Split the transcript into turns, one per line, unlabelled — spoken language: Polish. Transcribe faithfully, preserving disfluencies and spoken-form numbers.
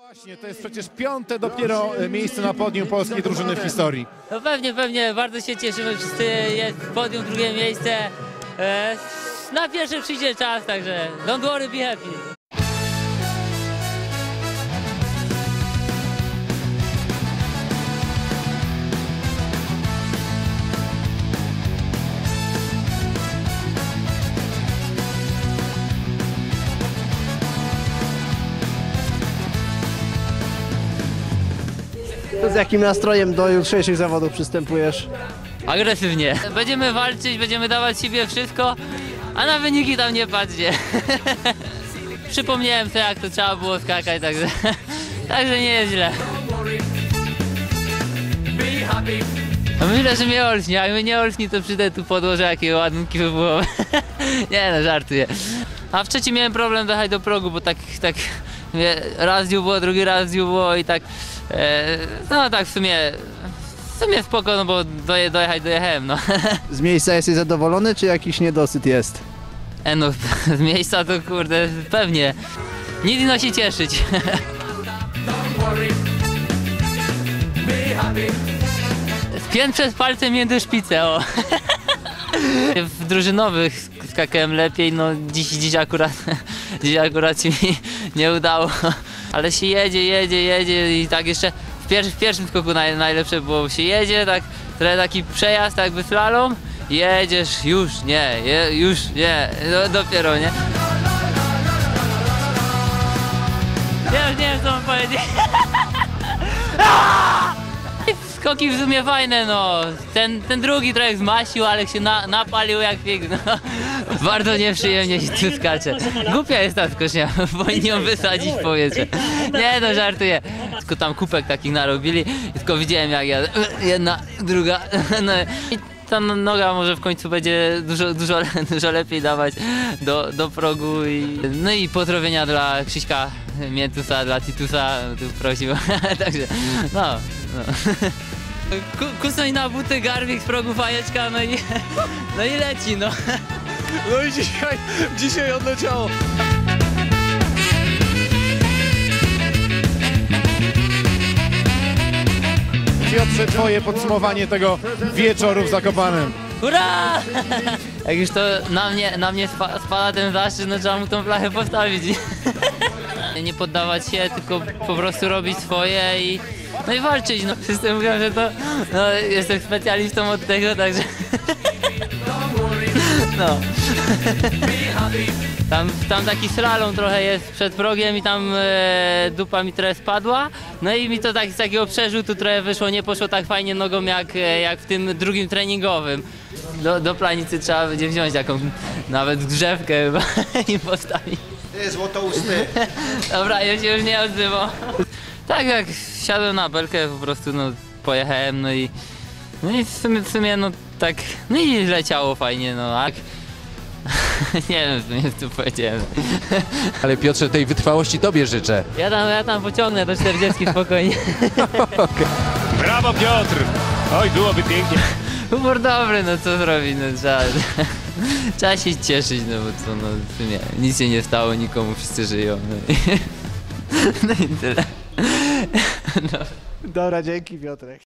Właśnie, to jest przecież piąte dopiero miejsce na podium polskiej drużyny w historii.
No pewnie, pewnie, bardzo się cieszymy wszyscy, jest podium, drugie miejsce. E, na pierwszy przyjdzie czas, także don't worry, be happy.
Z jakim nastrojem do jutrzejszych zawodów przystępujesz?
Agresywnie. Będziemy walczyć, będziemy dawać siebie wszystko, a na wyniki tam nie patrzcie. Przypomniałem sobie, jak to trzeba było skakać, także, także nie jest źle. No myślę, że mnie olśni, a jak mnie nie olśni, to przyjdę tu podłożę jakie ładunki by było. Nie no, żartuję. A wcześniej miałem problem dojechać do progu, bo tak, tak raz dziu było, drugi raz dziu było i tak, e, no tak w sumie, w sumie spoko, no bo doje, dojechać dojechałem, no.
Z miejsca jesteś zadowolony, czy jakiś niedosyt jest?
E no, z miejsca to kurde, pewnie. Nic inno się cieszyć. Spięt przez palce między szpice, o. W drużynowych skakałem lepiej, no dziś, dziś akurat, dziś akurat się mi nie udało. Ale się jedzie, jedzie, jedzie i tak jeszcze w, pier w pierwszym skoku naj najlepsze było, się jedzie, tak trochę taki przejazd, jakby slalom, jedziesz, już nie, je, już nie, do, dopiero nie. Ja już nie wiem, co mam powiedzieć. Skoki w sumie fajne, no. Ten, ten drugi trochę zmasił, ale się na, napalił jak pig, no. Bardzo nieprzyjemnie się tu skacze. Głupia jest ta skocznia, powinni ją wysadzić w powietrze. Nie no, żartuję. Tylko tam kubek takich narobili, tylko widziałem jak ja, jedna, druga, no. I ta noga może w końcu będzie dużo, dużo, dużo lepiej dawać do, do progu. I, no i pozdrowienia dla Krzyśka Miętusa, dla Titusa, tu prosił. Także, no. no. Kusnąć na buty, garbik z progu, fajeczka, no i, no i leci, no.
No i dzisiaj, dzisiaj odleciało. Piotrze, twoje podsumowanie tego wieczoru w Zakopanem.
Hurra! Jak już to na mnie, na mnie spa, spada ten zaszczyt, no trzeba mu tą flachę postawić. Nie poddawać się, tylko po prostu robić swoje i no i walczyć. No, wszyscy mówią, że to no, jestem specjalistą od tego, także no. Tam, tam taki slalom trochę jest przed progiem i tam e, dupa mi trochę spadła. No i mi to tak, z takiego przerzutu trochę wyszło, nie poszło tak fajnie nogą jak, jak w tym drugim treningowym. Do, do planicy trzeba będzie wziąć taką nawet drzewkę chyba i postawić.
Złotousty.
Dobra, ja się już nie odzywam. Tak jak siadłem na belkę, po prostu no pojechałem, no i no i w sumie, w sumie no tak, no i leciało fajnie, no a nie wiem, w sumie co powiedziałem.
Ale Piotrze, tej wytrwałości tobie życzę.
Ja tam, ja tam pociągnę do czterdziestki spokojnie.
Okay.
Brawo Piotr! Oj, byłoby pięknie.
Humor dobry, no co zrobić, no trzeba, trzeba się cieszyć, no bo co, no w sumie nic się nie stało, nikomu, wszyscy żyją. No i, no i tyle. No.
Dobra, dzięki Piotrek.